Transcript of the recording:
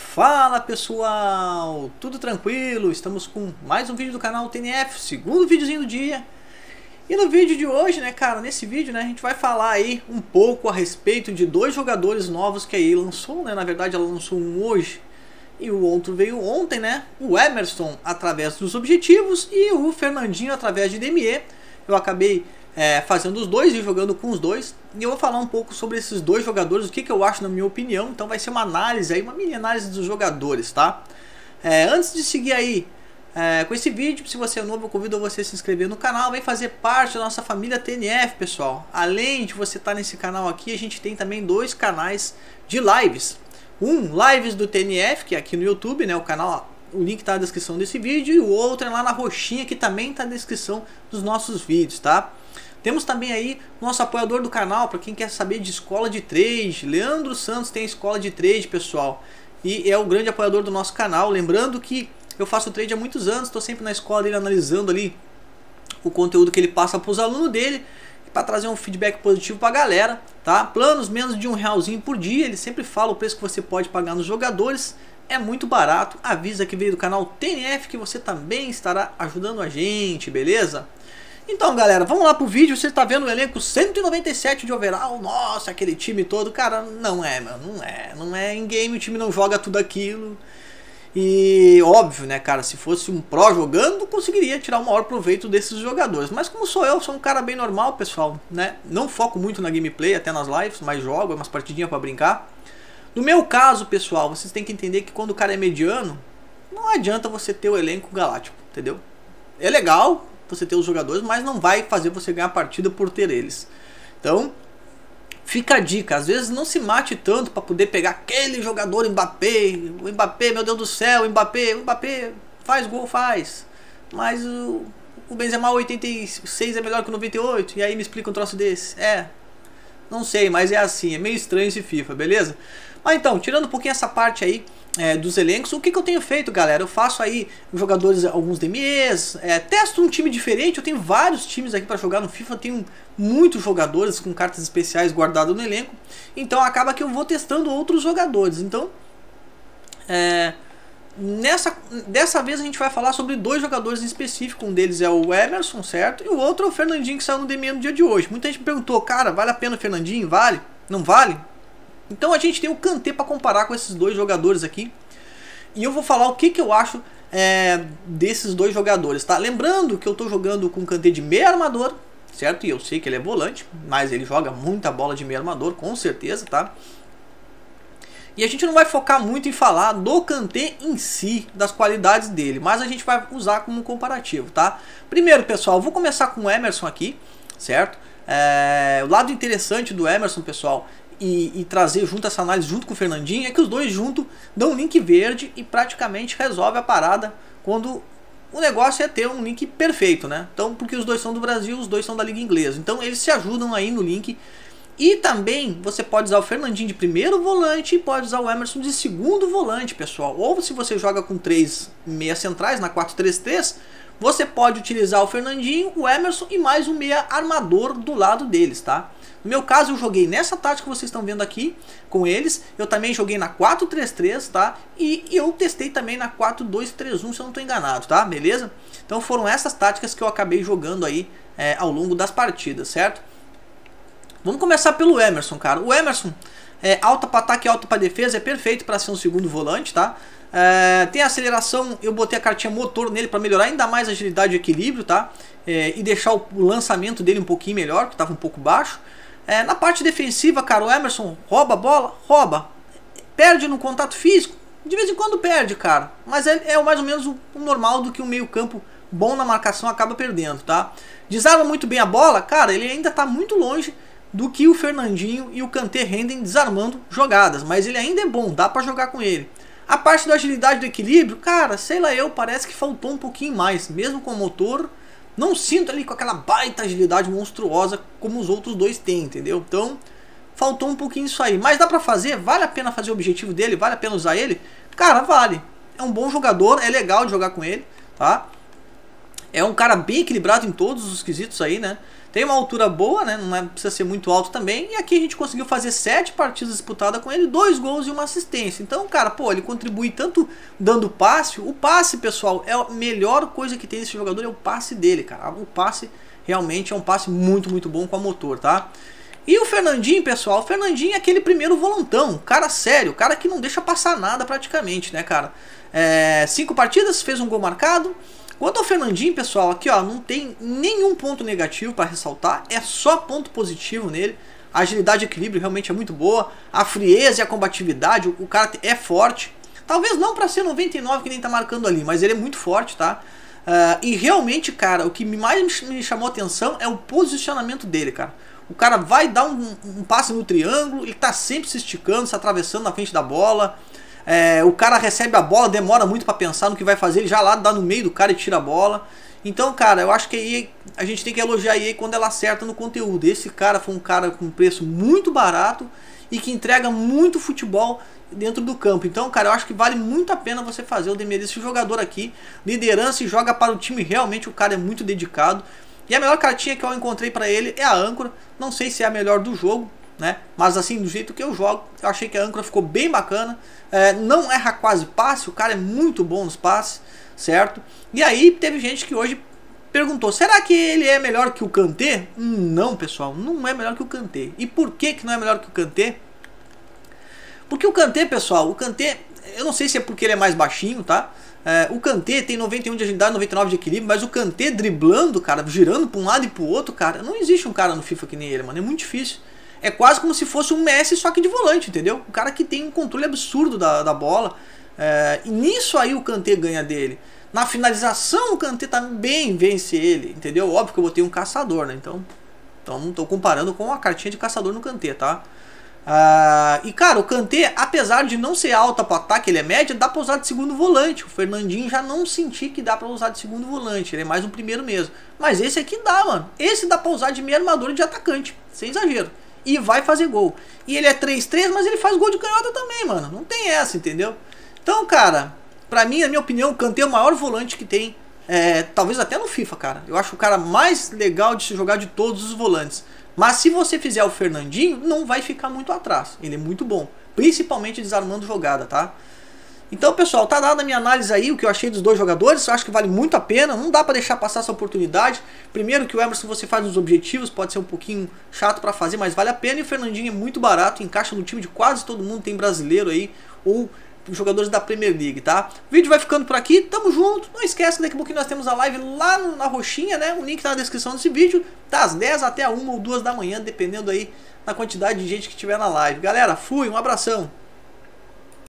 Fala pessoal, tudo tranquilo? Estamos com mais um vídeo do canal TNF, segundo videozinho do dia. E no vídeo de hoje, né, cara, nesse vídeo, né, a gente vai falar aí um pouco a respeito de dois jogadores novos que a EA lançou, né? Na verdade ela lançou um hoje e o outro veio ontem, né? O Emerson através dos objetivos e o Fernandinho através de DME. Eu acabei fazendo os dois e jogando com os dois. E eu vou falar um pouco sobre esses dois jogadores, o que eu acho na minha opinião. Então vai ser uma análise aí, uma mini análise dos jogadores, tá? Antes de seguir aí com esse vídeo, se você é novo, eu convido você a se inscrever no canal. Vem fazer parte da nossa família TNF, pessoal. Além de você estar nesse canal aqui, a gente tem também dois canais de lives. Um, lives do TNF, que é aqui no YouTube, né? O canal, o link está na descrição desse vídeo. E o outro é lá na roxinha, que também está na descrição dos nossos vídeos, tá? Temos também aí nosso apoiador do canal, para quem quer saber de escola de trade. Leandro Santos tem escola de trade, pessoal. E é o grande apoiador do nosso canal. Lembrando que eu faço trade há muitos anos, estou sempre na escola dele analisando ali o conteúdo que ele passa para os alunos dele, para trazer um feedback positivo para a galera, tá? Planos menos de R$1 por dia, ele sempre fala o preço que você pode pagar nos jogadores, é muito barato. Avisa que veio do canal TNF que você também estará ajudando a gente, beleza? Então galera, vamos lá pro vídeo. Você está vendo o elenco 197 de overall. Nossa, aquele time todo. Cara, não é, mano, não é em game, o time não joga tudo aquilo. E óbvio, né, cara, se fosse um pro jogando, conseguiria tirar o maior proveito desses jogadores. Mas como sou eu, sou um cara bem normal, pessoal, né? Não foco muito na gameplay, até nas lives, mas jogo, umas partidinhas pra brincar. No meu caso, pessoal, vocês têm que entender que quando o cara é mediano, não adianta você ter o elenco galáctico, entendeu? É legal você ter os jogadores, mas não vai fazer você ganhar a partida por ter eles. Então, fica a dica, às vezes não se mate tanto para poder pegar aquele jogador Mbappé. O Mbappé, meu Deus do céu, o Mbappé faz gol, faz. Mas o Benzema 86 é melhor que o 98, e aí me explica um troço desse. Não sei, mas é assim, é meio estranho esse FIFA, beleza? Mas então, tirando um pouquinho essa parte aí dos elencos, o que eu tenho feito, galera? Eu faço aí jogadores, alguns DMEs, testo um time diferente. Eu tenho vários times aqui para jogar no FIFA, eu tenho muitos jogadores com cartas especiais guardadas no elenco, então acaba que eu vou testando outros jogadores. Então, dessa vez a gente vai falar sobre dois jogadores em específico. Um deles é o Emerson, certo? E o outro é o Fernandinho, que saiu no DME no dia de hoje. Muita gente me perguntou, cara, vale a pena o Fernandinho? Vale? Não vale? Então a gente tem o Kanté para comparar com esses dois jogadores aqui. E eu vou falar o que eu acho desses dois jogadores, tá? Lembrando que eu estou jogando com o Kanté de meio armador, certo? E eu sei que ele é volante, mas ele joga muita bola de meio armador, com certeza, tá? E a gente não vai focar muito em falar do Kanté em si, das qualidades dele, mas a gente vai usar como comparativo, tá? Primeiro, pessoal, eu vou começar com o Emerson aqui, certo? O lado interessante do Emerson, pessoal, e trazer junto essa análise junto com o Fernandinho, é que os dois juntos dão um link verde e praticamente resolve a parada quando o negócio é ter um link perfeito, né? Então, porque os dois são do Brasil, os dois são da Liga Inglesa, então eles se ajudam aí no link. E também você pode usar o Fernandinho de primeiro volante e pode usar o Emerson de segundo volante, pessoal. Ou se você joga com 3 meias centrais na 4-3-3, você pode utilizar o Fernandinho, o Emerson e mais um meia armador do lado deles, tá? No meu caso eu joguei nessa tática que vocês estão vendo aqui com eles. Eu também joguei na 4-3-3, tá? E eu testei também na 4-2-3-1, se eu não estou enganado, tá? Beleza? Então foram essas táticas que eu acabei jogando aí ao longo das partidas, certo? Vamos começar pelo Emerson, cara. O Emerson alta para ataque e alta para defesa, é perfeito para ser um segundo volante, tá? Tem aceleração, eu botei a cartinha motor nele para melhorar ainda mais a agilidade e equilíbrio, tá? E deixar o lançamento dele um pouquinho melhor, que estava um pouco baixo. Na parte defensiva, cara, o Emerson rouba a bola, rouba. Perde no contato físico, de vez em quando perde, cara. Mas é mais ou menos o normal do que um meio campo bom na marcação acaba perdendo, tá? Desarma muito bem a bola, cara, ele ainda está muito longe do que o Fernandinho e o Kanté rendem desarmando jogadas, mas ele ainda é bom, dá pra jogar com ele. A parte da agilidade e do equilíbrio, cara, sei lá, parece que faltou um pouquinho mais, mesmo com o motor, não sinto ali com aquela baita agilidade monstruosa como os outros dois têm, entendeu? Então, faltou um pouquinho isso aí, mas dá pra fazer, vale a pena fazer o objetivo dele, vale a pena usar ele? Cara, vale, é um bom jogador, é legal de jogar com ele, tá? É um cara bem equilibrado em todos os quesitos aí, né? Tem uma altura boa, né? Não precisa ser muito alto também. E aqui a gente conseguiu fazer 7 partidas disputadas com ele, 2 gols e uma assistência. Então, cara, pô, ele contribui tanto dando passe. O passe, pessoal, é a melhor coisa que tem nesse jogador, é o passe dele, cara. O passe realmente é um passe muito, muito bom com a motor, tá? E o Fernandinho, pessoal, o Fernandinho é aquele primeiro volantão, cara sério, cara que não deixa passar nada praticamente, né, cara? 5 partidas, fez um gol marcado. Quanto ao Fernandinho, pessoal, aqui ó, não tem nenhum ponto negativo para ressaltar, é só ponto positivo nele. A agilidade e equilíbrio realmente é muito boa, a frieza e a combatividade, o cara é forte. Talvez não para ser 99 que nem tá marcando ali, mas ele é muito forte, tá? E realmente, cara, o que mais me chamou a atenção é o posicionamento dele, cara. O cara vai dar um passe no triângulo, ele tá sempre se esticando, se atravessando na frente da bola. O cara recebe a bola, demora muito para pensar no que vai fazer, ele já lá dá no meio do cara e tira a bola. Então, cara, eu acho que a gente tem que elogiar a EA quando ela acerta no conteúdo. Esse cara foi um cara com preço muito barato e que entrega muito futebol dentro do campo. Então, cara, eu acho que vale muito a pena você fazer o Demir. Esse jogador aqui, liderança e joga para o time, realmente o cara é muito dedicado. E a melhor cartinha que eu encontrei para ele é a âncora. Não sei se é a melhor do jogo, né? Mas assim, do jeito que eu jogo, eu achei que a âncora ficou bem bacana. Não erra quase passe, o cara é muito bom nos passes, certo? E aí teve gente que hoje perguntou, será que ele é melhor que o Kanté? Não, pessoal, não é melhor que o Kanté. E por que não é melhor que o Kanté? Porque o Kanté, pessoal, o Kanté, eu não sei se é porque ele é mais baixinho, tá? O Kanté tem 91 de agilidade, 99 de equilíbrio, mas o Kanté driblando, cara, girando para um lado e para o outro, cara, não existe um cara no FIFA que nem ele, mano, é muito difícil. É quase como se fosse um Messi, só que de volante, entendeu? O cara que tem um controle absurdo da bola. E nisso aí o Kanté ganha dele. Na finalização o Kanté também vence ele, entendeu? Óbvio que eu botei um caçador, né? Então estou comparando com a cartinha de caçador no Kanté, tá? E cara, o Kanté, apesar de não ser alta para ataque, ele é média, dá para usar de segundo volante. O Fernandinho já não senti que dá para usar de segundo volante, ele é mais um primeiro mesmo. Mas esse aqui dá, mano. Esse dá para usar de meio armador e de atacante, sem exagero. E vai fazer gol. E ele é 3-3, mas ele faz gol de canhota também, mano. Não tem essa, entendeu? Então, cara, pra mim, na minha opinião, o Kanté é o maior volante que tem. Talvez até no FIFA, cara. Eu acho o cara mais legal de se jogar de todos os volantes. Mas se você fizer o Fernandinho, não vai ficar muito atrás. Ele é muito bom. Principalmente desarmando jogada, tá? Então, pessoal, tá dada a minha análise aí, o que eu achei dos dois jogadores. Eu acho que vale muito a pena, não dá pra deixar passar essa oportunidade. Primeiro que o Emerson você faz nos objetivos, pode ser um pouquinho chato pra fazer, mas vale a pena. E o Fernandinho é muito barato, encaixa no time de quase todo mundo, tem brasileiro aí, ou jogadores da Premier League, tá? O vídeo vai ficando por aqui, tamo junto. Não esquece que daqui a pouquinho nós temos a live lá na roxinha, né? O link tá na descrição desse vídeo, das 10 até a 1 ou 2 da manhã, dependendo aí da quantidade de gente que tiver na live. Galera, fui, um abração.